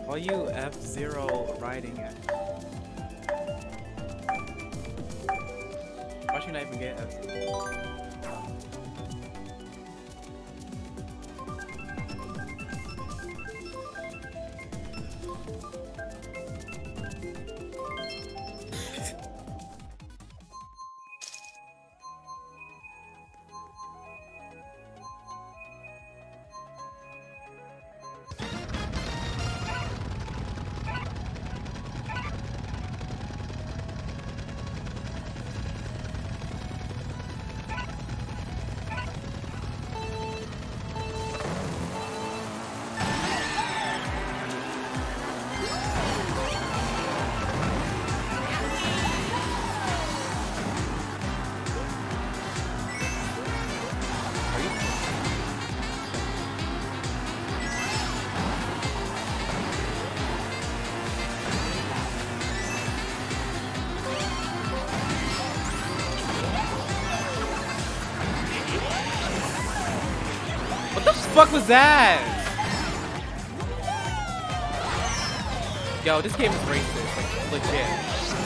Why you F-Zero riding it? Why should I even get F-Zero? What the fuck was that? Yo, this game is racist, like legit.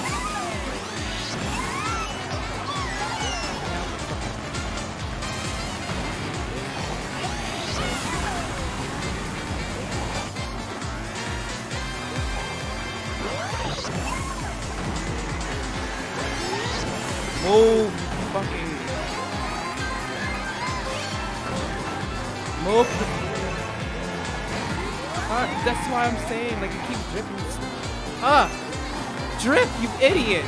Move, fucking move. That's why I'm saying, like, you keep drifting. Drift, you idiot.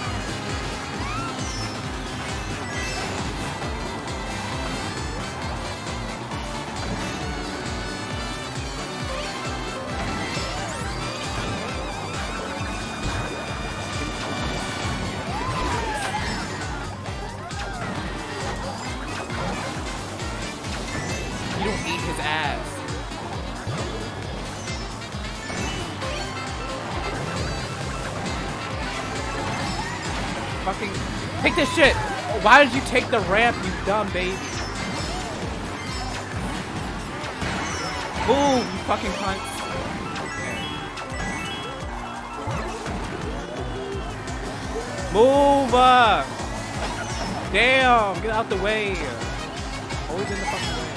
You don't eat his ass. Fucking take this shit. Why did you take the ramp, you dumb baby? Move, you fucking cunt. Move! Damn, get out the way. Always in the fucking way.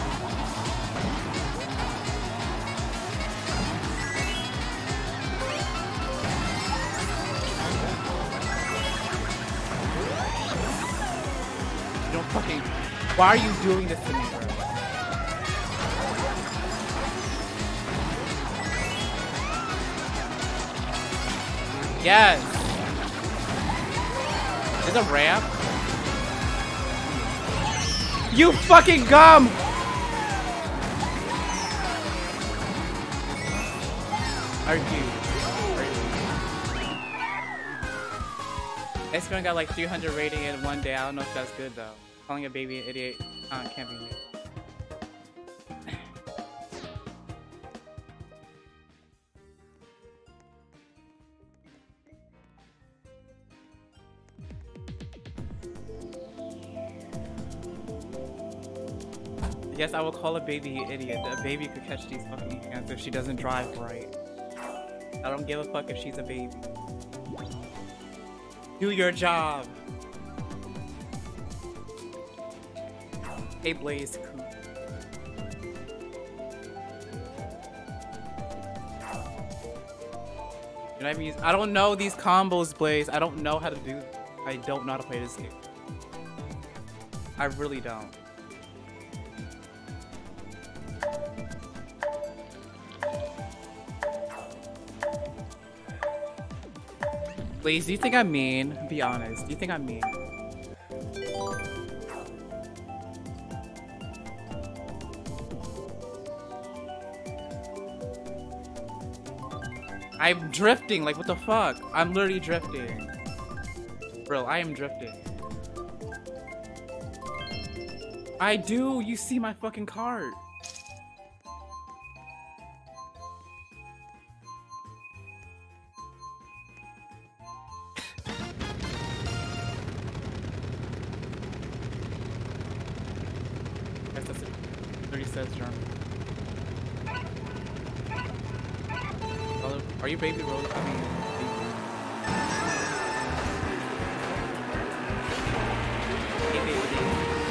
You don't fucking... Why are you doing this to me, bro? Yes! There's a ramp? You fucking gum! Are you? Espen got like 300 rating in one day. I don't know if that's good though. Calling a baby an idiot can't be me. Yes, I will call a baby an idiot. A baby could catch these fucking hands if she doesn't drive right. I don't give a fuck if she's a baby. Do your job. Hey Blaze. I don't know these combos, Blaze. I don't know how to do. I don't know how to play this game. I really don't. Blaze, do you think I'm mean? Be honest. Do you think I'm mean? I'm drifting. Like, what the fuck? I'm literally drifting. Bro, I am drifting. I do. You see my fucking cart. That's it. 30 cents, John. Are you baby Rose? I mean, baby. Hey, baby.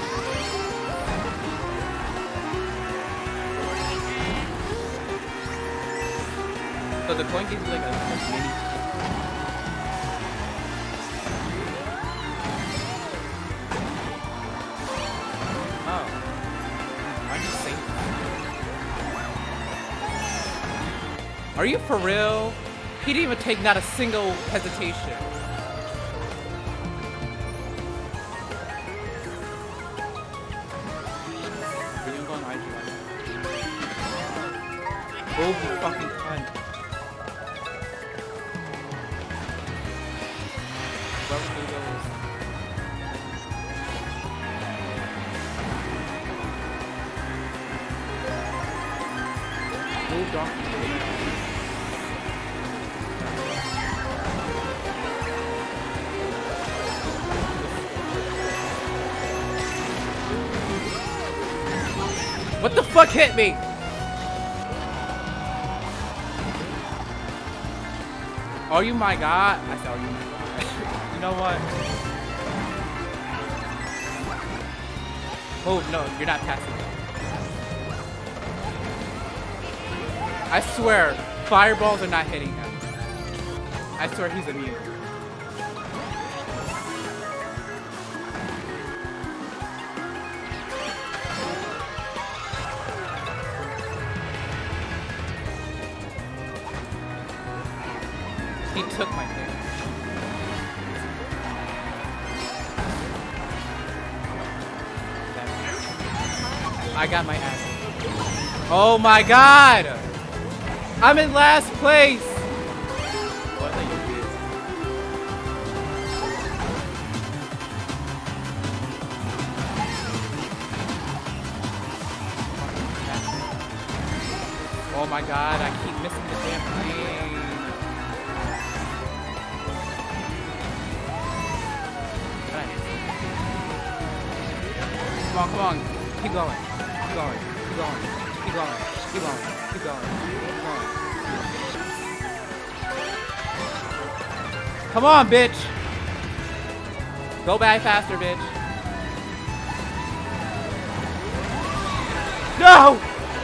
So the coin gives you like a mini. Oh. Why'd you say that? Are you for real? He didn't even take not a single hesitation. Are you going IG like that? Oh, you fucking cunt. Moved on. What the fuck hit me? Oh, you my god. I said, oh, you my god. You know what? Oh, no, you're not passing. I swear, fireballs are not hitting him. I swear he's immune. He took my thing. I got my ass. Oh my god! I'm in last place! What are you doing? Oh my god, I keep missing the damn thing. Come on, come on. Keep going. Keep going. Keep going. Keep going. Keep going. Keep going. Keep going. Come on, bitch. Go back faster, bitch. No!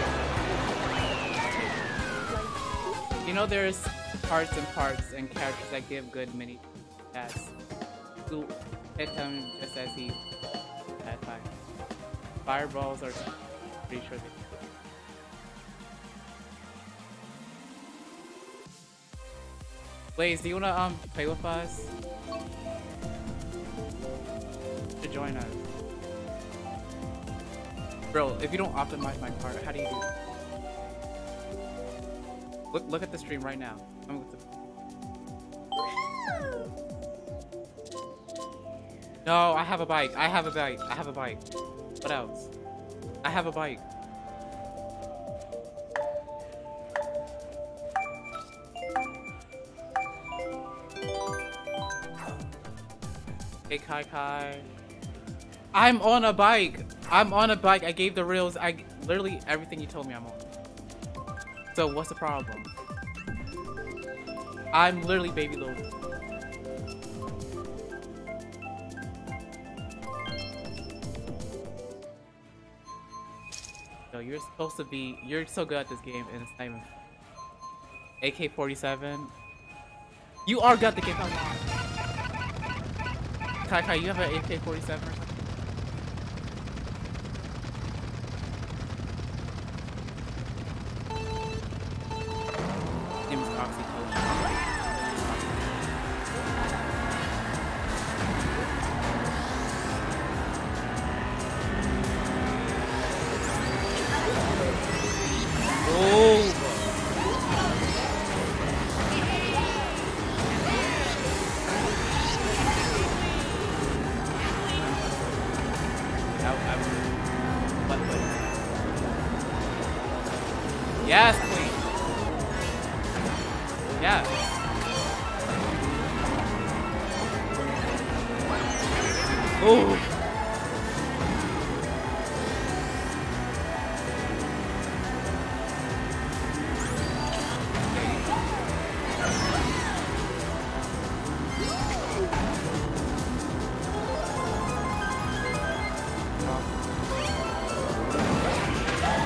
You know there's parts and characters that give good mini stats. To hit him just as he had fire. Fireballs are pretty sure they Blaze, do you wanna play with us? To join us. Bro, if you don't optimize my card, how do you do that? Look at the stream right now. No, I have a bike. I have a bike. I have a bike. What else? I have a bike. Hey Kai. I'm on a bike. I'm on a bike. I gave the reels. I literally everything you told me I'm on. So what's the problem? I'm literally baby little. No, you're supposed to be. You're so good at this game, and it's not even. AK-47. You are good at the game. Come on. Kai, you have an AK-47 or something? Name is Oxycoach. Oh! Yes, queen. Yes. Ooh.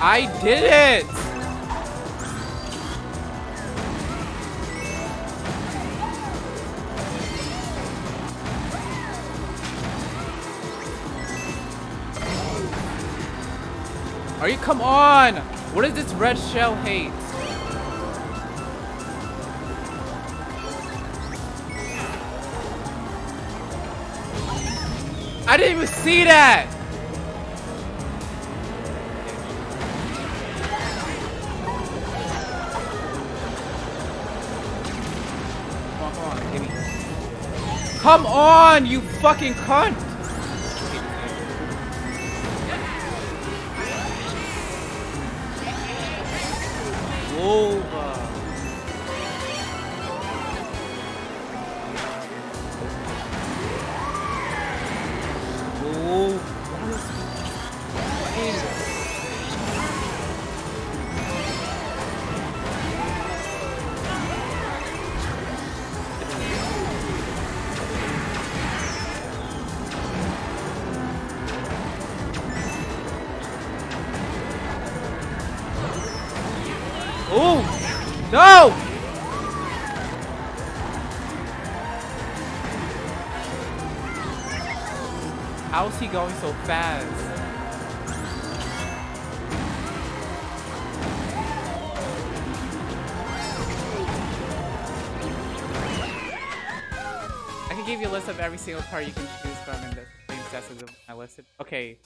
I did it! Are you? Come on! What is this red shell hate? I didn't even see that! Come on, give me. Come on, you fucking cunt! Over. Oh no! How is he going so fast? I can give you a list of every single card you can choose from in the same sets as I listed. Okay.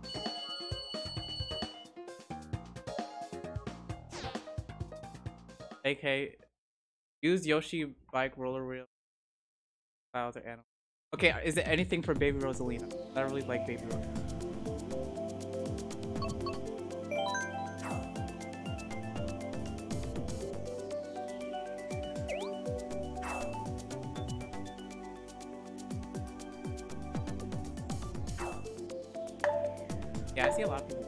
AK, use Yoshi bike roller wheel Bowser animal. Okay, is it anything for Baby Rosalina? I don't really like Baby Rosalina. Yeah, I see a lot of people.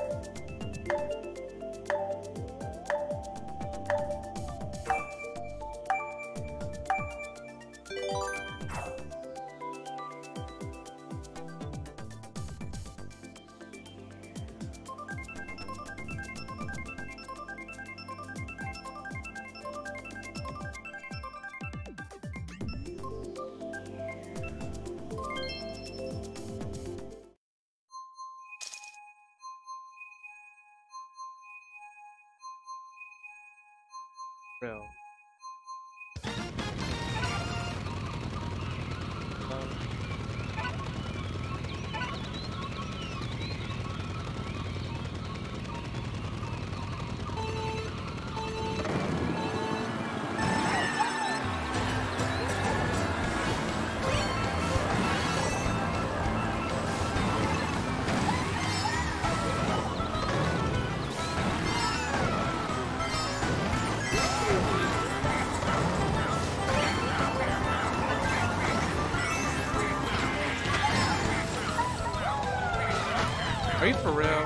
Bro. Are you for real?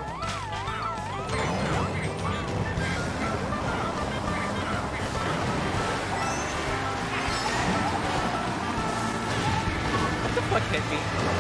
What the fuck hit me?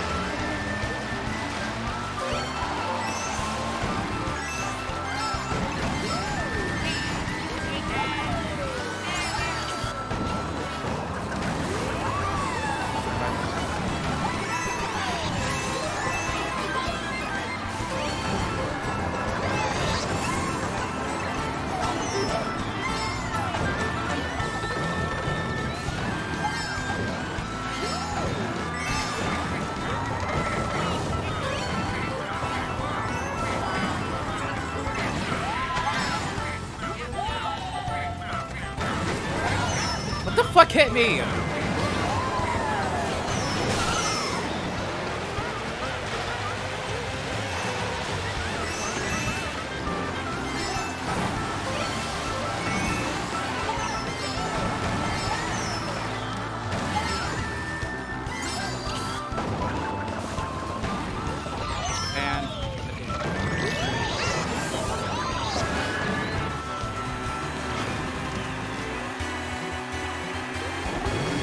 What the fuck hit me? And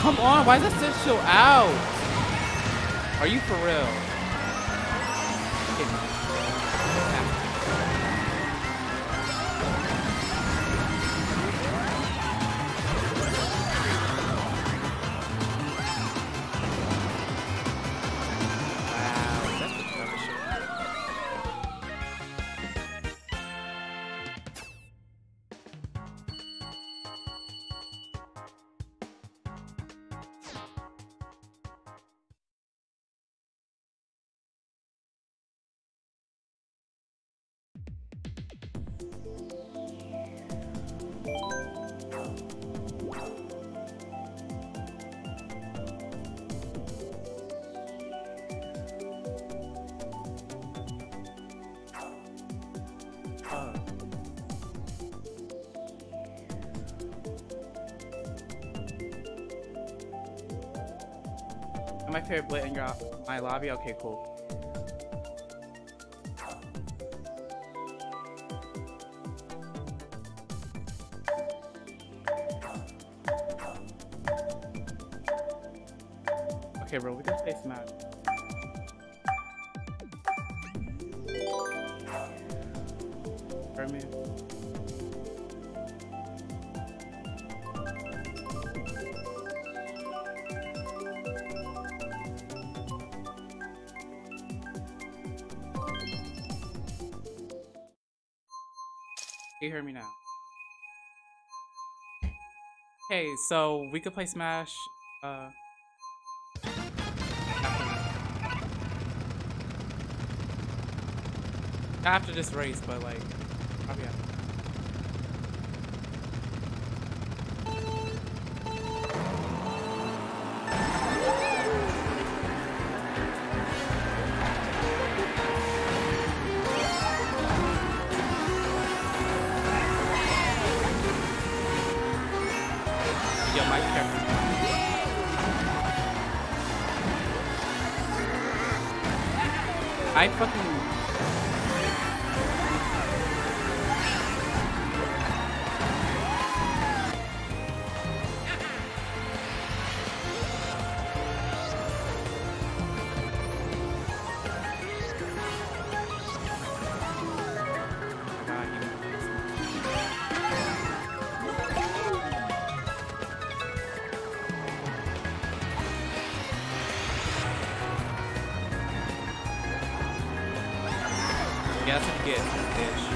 come on, why is that still chill out? Are you for real? My favorite Blit in my lobby? Okay, cool. Okay, bro, we can play Smash. Hermit. You hear me now? Okay, so we could play Smash. After this race, but like, probably after. Yo, my character. I fucking. Yeah, that's what you get, bitch.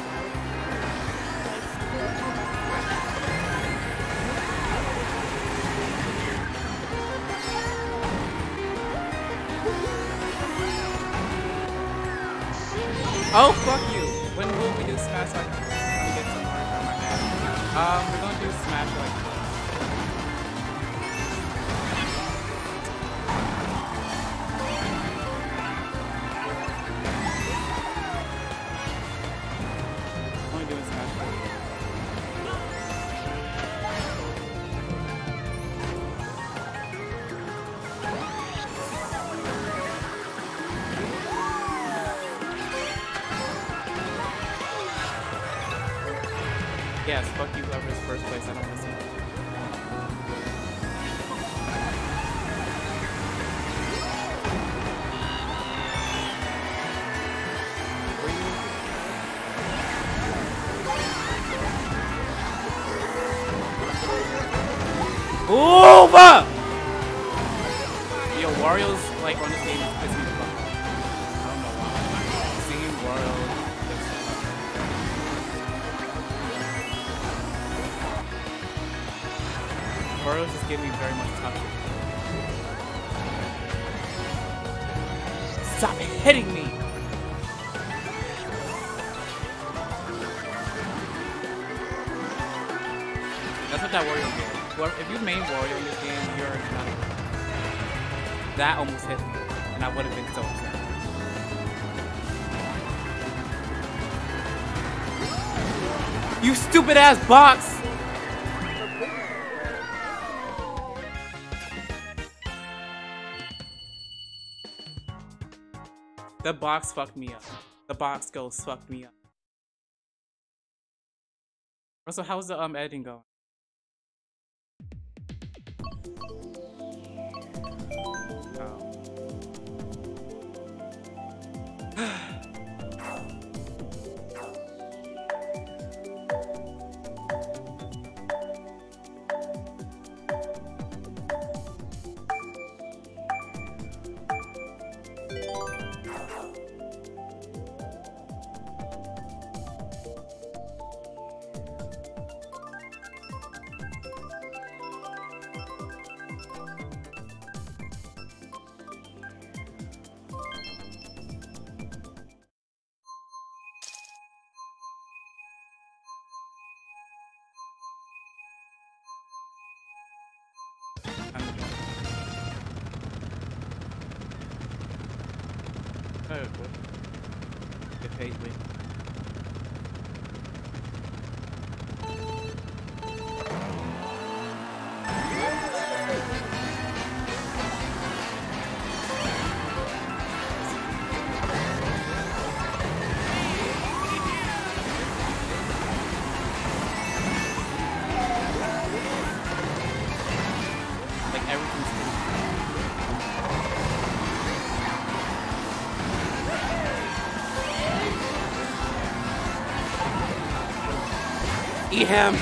Oh, fuck you! When will we do Smash like get some more from my head? We're gonna do Smash like yes, fuck you whoever's first place, I don't listen. Ooh, fuck! Yo, Wario's like on this game is pissing me the fuck off. I don't know why. Seeing Wario Wario's just giving me very much toxic. Stop hitting me! That's what that Wario did. If you main Wario in this game, you're not. That almost hit me, and I would have been so upset. You stupid ass box! The box fucked me up. The box ghost fucked me up. Also, how's the editing going? I'm oh, good. Get paid, wait. Like everything's eat him.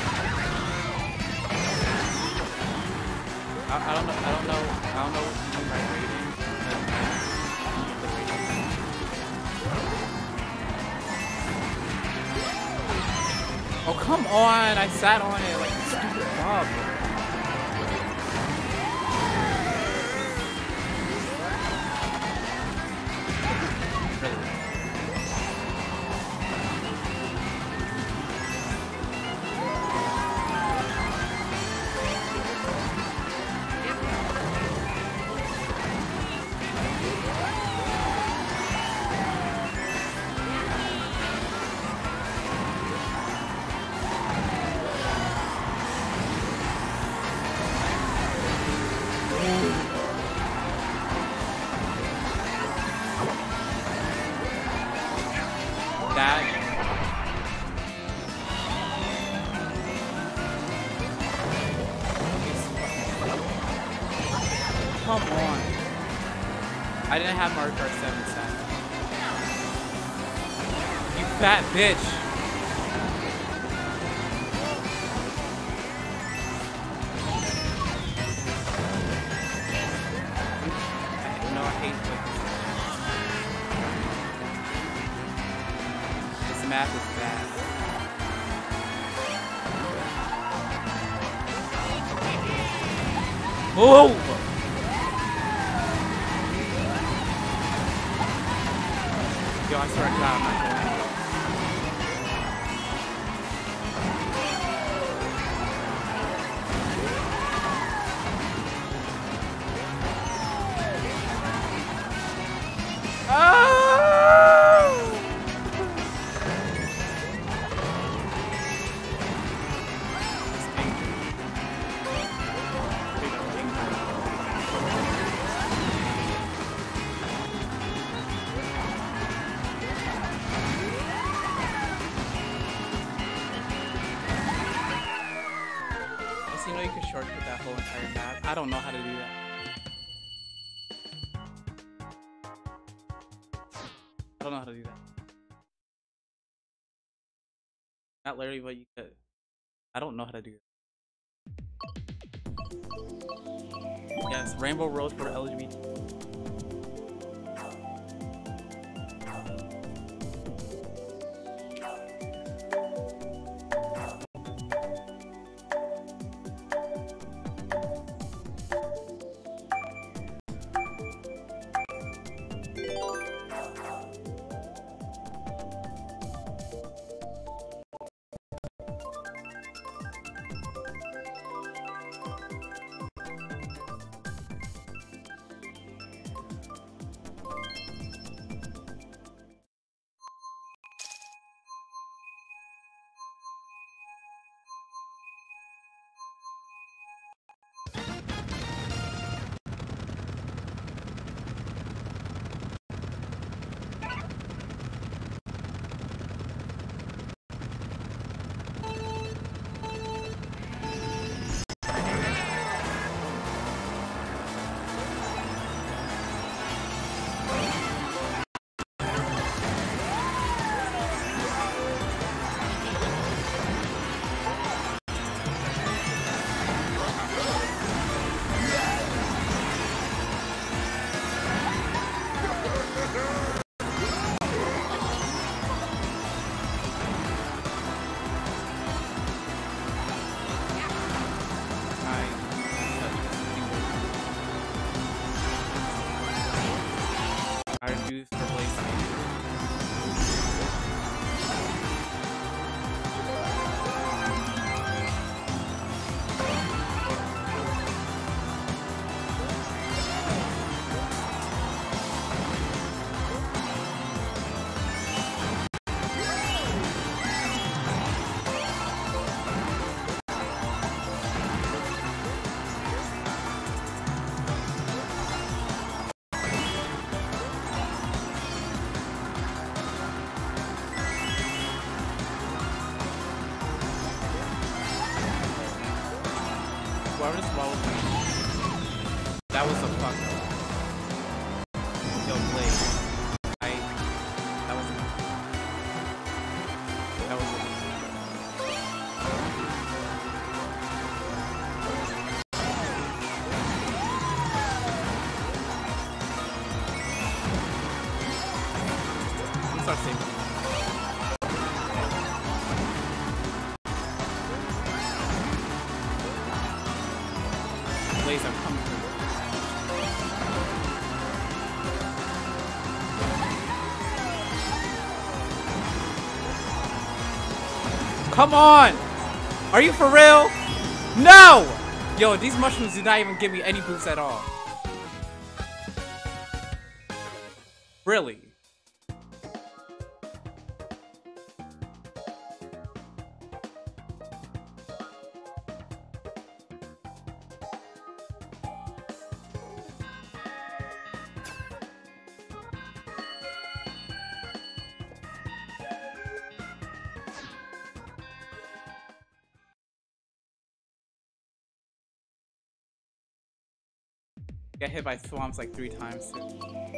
I don't know. I don't know what to do by rating. Oh come on! I sat on it like a stupid bug. Come on. I didn't have Mario Kart 7 set. You fat bitch. No, I hate this. This map is bad. Oh! Yo, I swear to God, I'm not going. You know you can shortcut that whole entire map. I don't know how to do that. I don't know how to do that. Not literally what you could. I don't know how to do that. Yes, Rainbow Road for LGBT. Whoever this was, that was a fuck up. Yo, Blade. That was I'm start saving. Blaze, I'm coming for you. Come on! Are you for real? No! Yo, these mushrooms did not even give me any boost at all. Really? Get hit by swamps like 3 times too.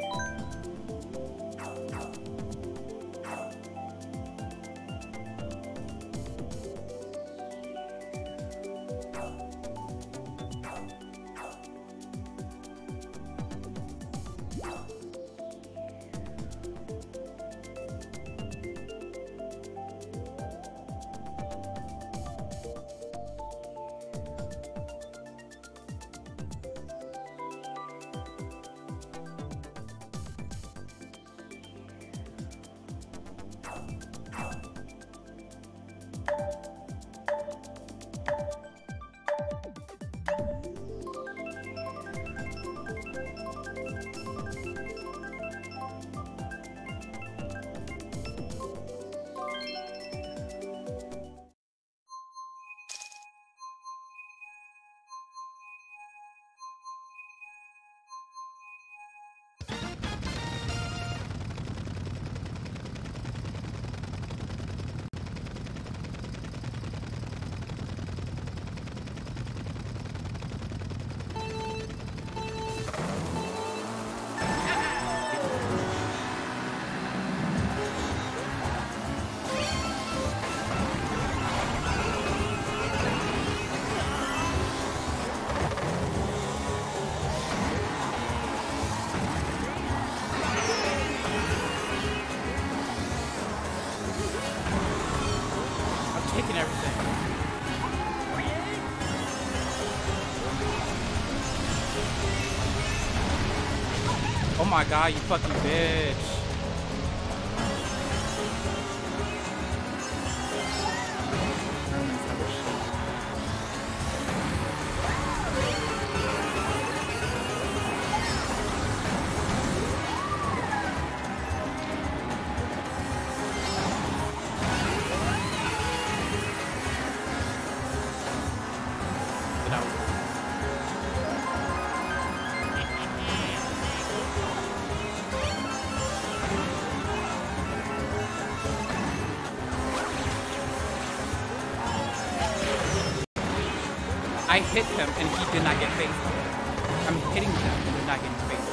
Taking everything. Oh my god, you fucking bitch. I hit him and he did not get phased. I'm hitting him and they're not getting phased.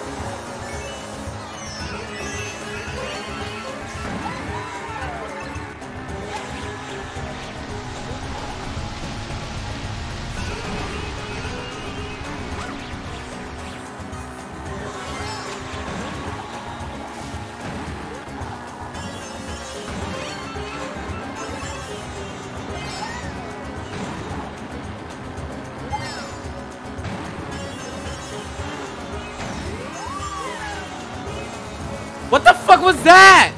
What the fuck was that?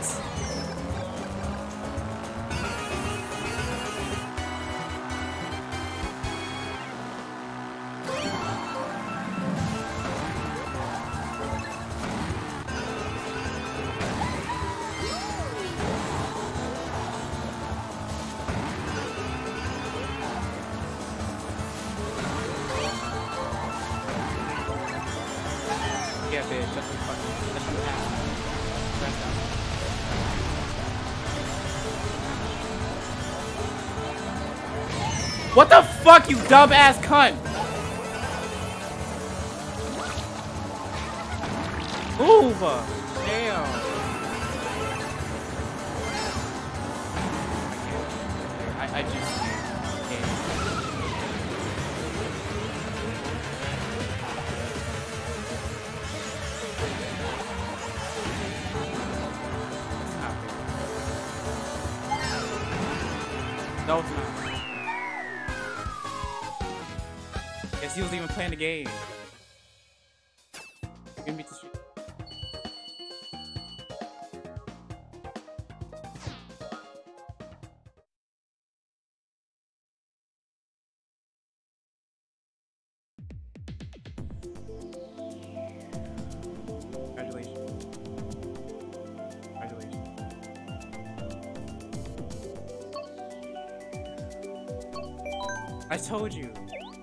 Yeah, bitch, that's what happened. What the fuck, you dumb ass cunt? Move! Damn. I just can't. Okay. No, it's not. Guess he was even playing the game. Give me the street. Congratulations. Congratulations. I told you.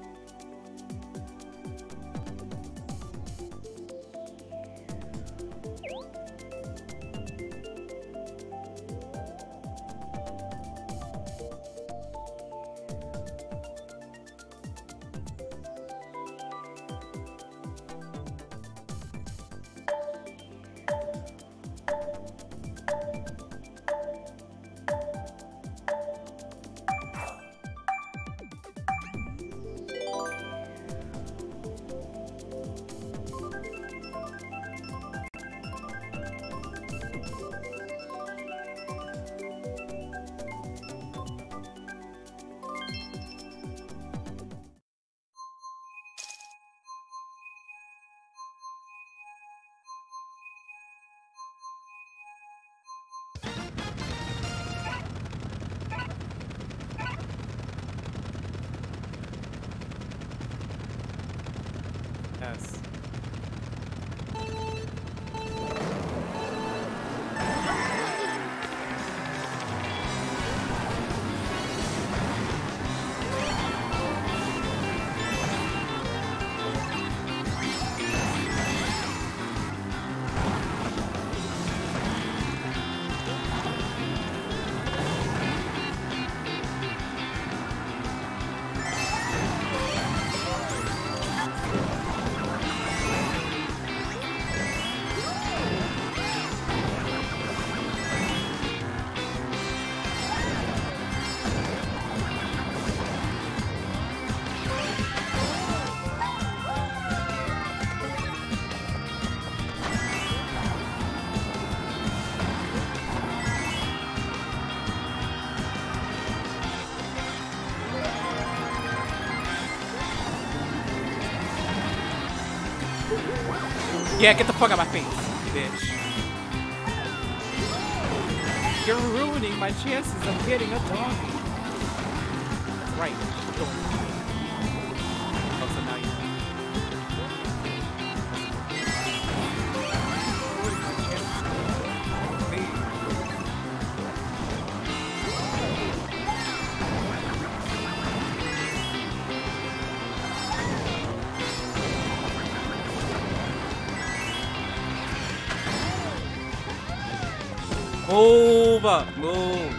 Yes. Yeah, get the fuck out of my face, bitch. You're ruining my chances of getting a donkey. That's right. Oh, so now you ruining my chances. Please. Move! Move!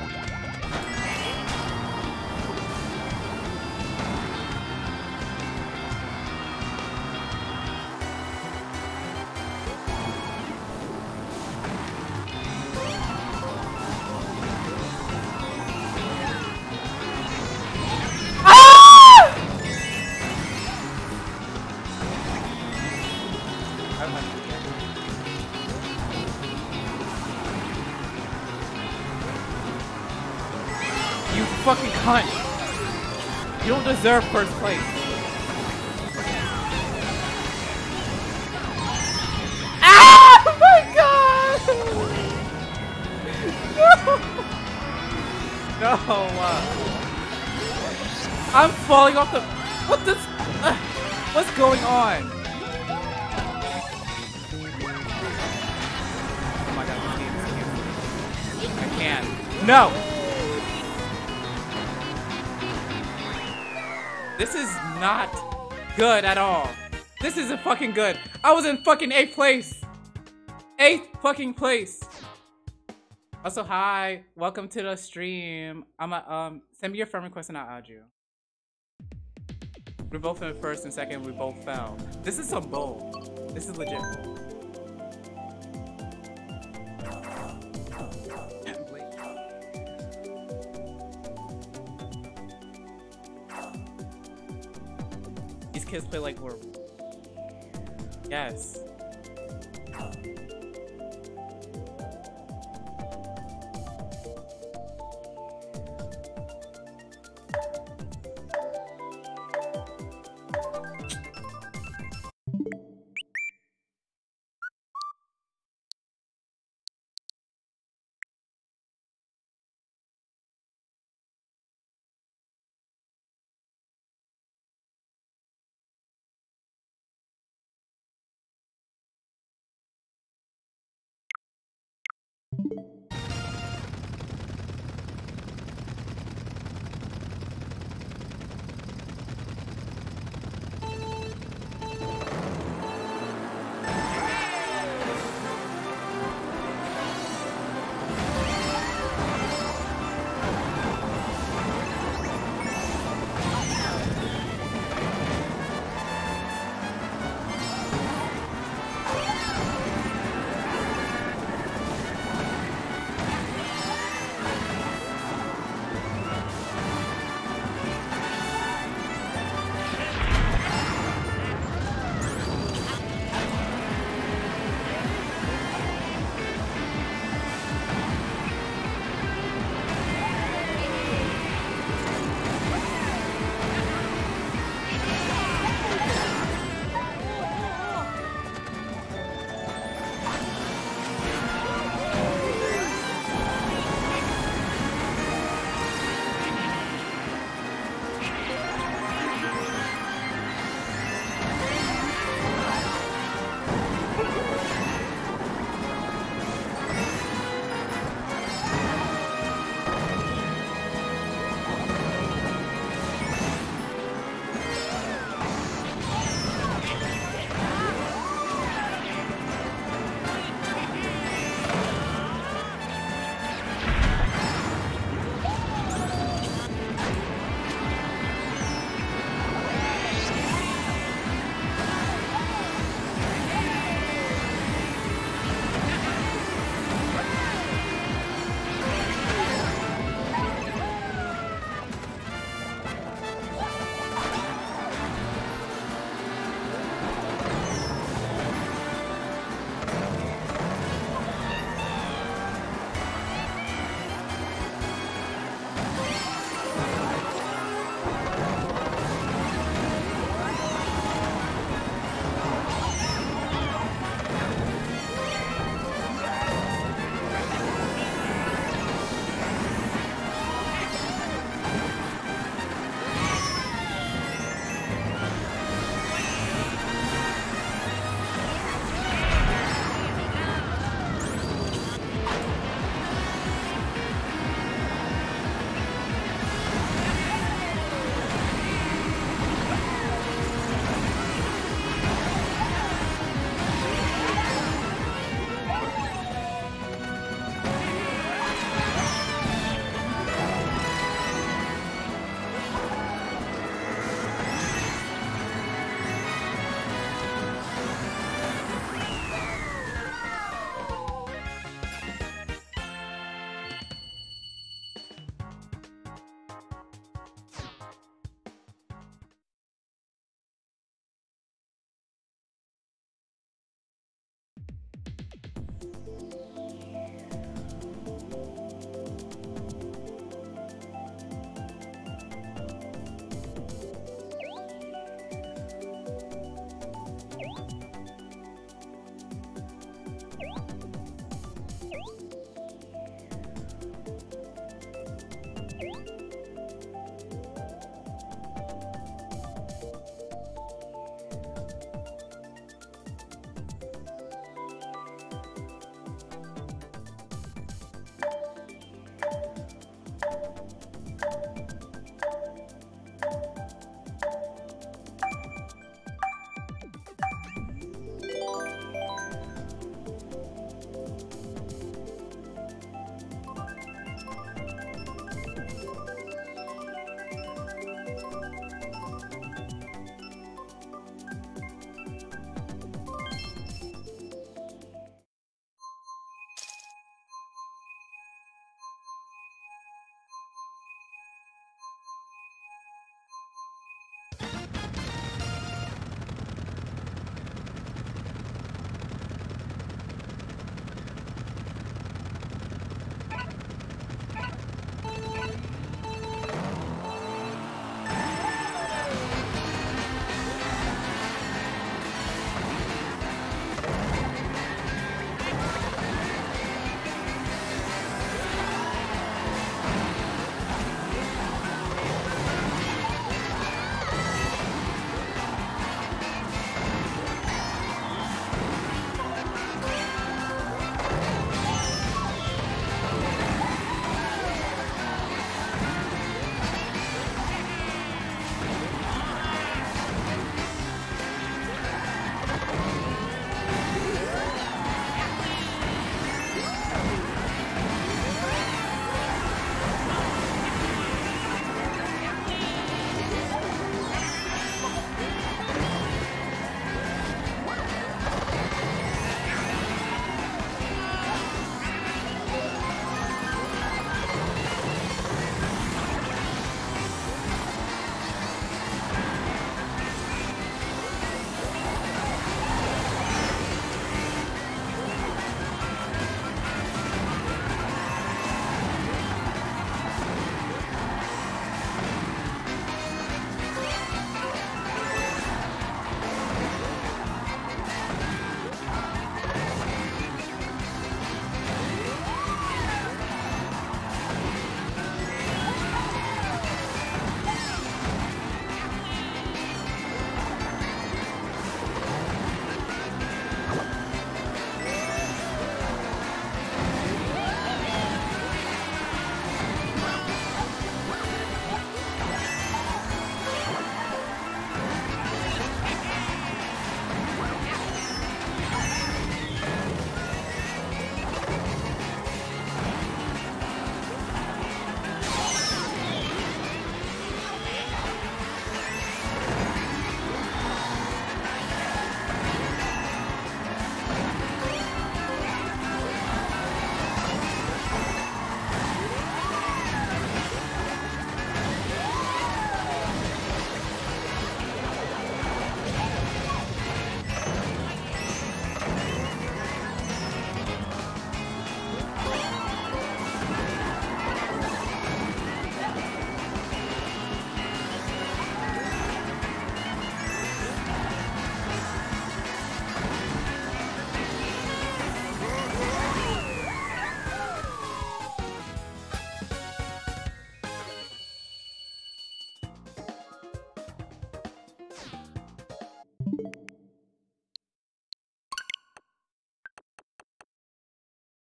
You fucking cunt! You don't deserve first place. Ah! Oh my god! No! No! I'm falling off the. What this? What's going on? Oh my god! I can't. No! This is not good at all. This isn't fucking good. I was in fucking 8th place. 8th fucking place. Also, hi. Welcome to the stream. Send me your friend request and I'll add you. We're both in first and second. We both fell. This is some bull. This is legit bull. kids play like we're. Yes.